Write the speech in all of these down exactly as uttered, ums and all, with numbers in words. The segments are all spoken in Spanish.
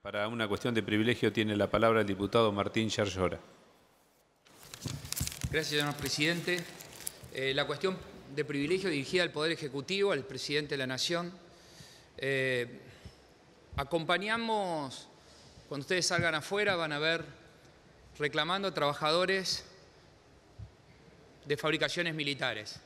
Para una cuestión de privilegio tiene la palabra el diputado Martín Yarlora. Gracias, señor presidente. Eh, la cuestión de privilegio dirigida al Poder Ejecutivo, al presidente de la Nación. Eh, acompañamos, cuando ustedes salgan afuera, van a ver reclamando a trabajadores de fabricaciones militares,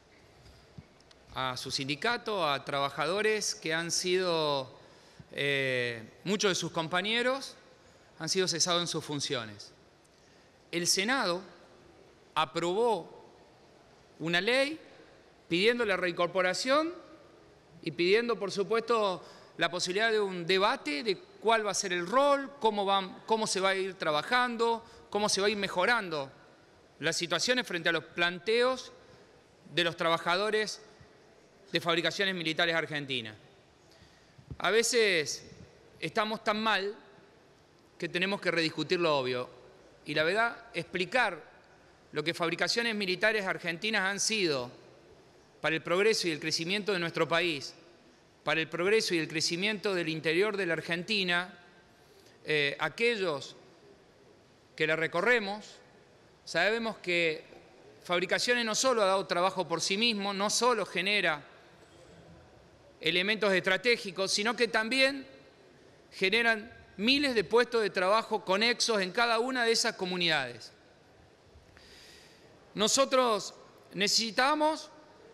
a su sindicato, a trabajadores que han sido, eh, muchos de sus compañeros han sido cesados en sus funciones. El Senado aprobó una ley pidiendo la reincorporación y pidiendo, por supuesto, la posibilidad de un debate de cuál va a ser el rol, cómo, va, cómo se va a ir trabajando, cómo se va a ir mejorando las situaciones frente a los planteos de los trabajadores de fabricaciones militares argentinas. A veces estamos tan mal que tenemos que rediscutir lo obvio. Y la verdad, explicar lo que fabricaciones militares argentinas han sido para el progreso y el crecimiento de nuestro país, para el progreso y el crecimiento del interior de la Argentina, eh, aquellos que la recorremos, sabemos que fabricaciones no solo ha dado trabajo por sí mismo, no solo genera elementos estratégicos, sino que también generan miles de puestos de trabajo conexos en cada una de esas comunidades. Nosotros necesitamos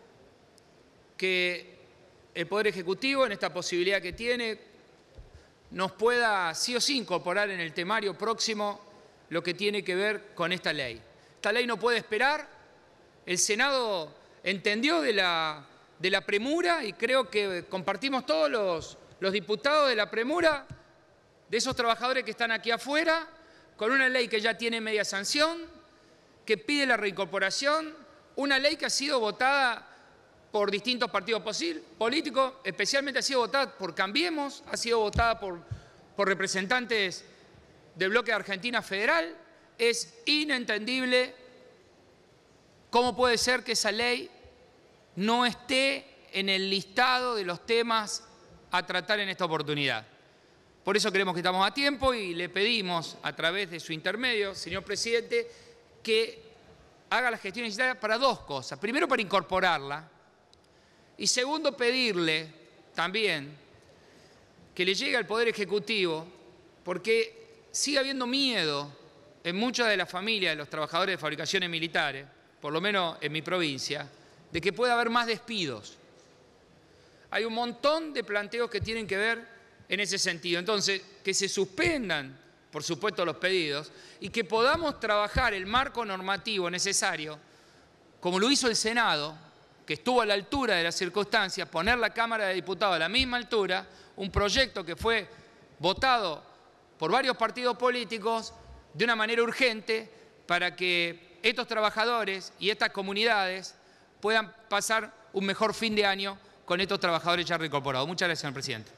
que el Poder Ejecutivo, en esta posibilidad que tiene, nos pueda sí o sí incorporar en el temario próximo lo que tiene que ver con esta ley. Esta ley no puede esperar. El Senado entendió de la, de la premura y creo que compartimos todos los, los diputados de la premura de esos trabajadores que están aquí afuera, con una ley que ya tiene media sanción, que pide la reincorporación, una ley que ha sido votada por distintos partidos políticos, especialmente ha sido votada por Cambiemos, ha sido votada por, por representantes del bloque de Argentina Federal. Es inentendible cómo puede ser que esa ley no esté en el listado de los temas a tratar en esta oportunidad. Por eso creemos que estamos a tiempo y le pedimos, a través de su intermedio, señor presidente, que haga la gestión necesaria para dos cosas. Primero, para incorporarla. Y segundo, pedirle también que le llegue al Poder Ejecutivo, porque sigue habiendo miedo en muchas de las familias de los trabajadores de fabricaciones militares, por lo menos en mi provincia, de que pueda haber más despidos. Hay un montón de planteos que tienen que ver en ese sentido. Entonces, que se suspendan, por supuesto, los pedidos y que podamos trabajar el marco normativo necesario, como lo hizo el Senado, que estuvo a la altura de las circunstancias, poner la Cámara de Diputados a la misma altura, un proyecto que fue votado por varios partidos políticos de una manera urgente para que estos trabajadores y estas comunidades puedan pasar un mejor fin de año con estos trabajadores ya reincorporados. Muchas gracias, señor presidente.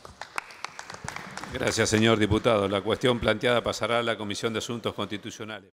Gracias, señor diputado. La cuestión planteada pasará a la Comisión de Asuntos Constitucionales.